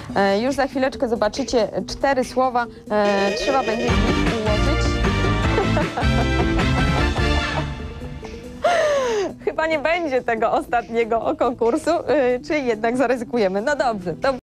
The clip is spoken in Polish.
Już za chwileczkę zobaczycie 4 słowa. Trzeba będzie z nich ułożyć. Chyba nie będzie tego ostatniego konkursu, czy jednak zaryzykujemy. No dobrze.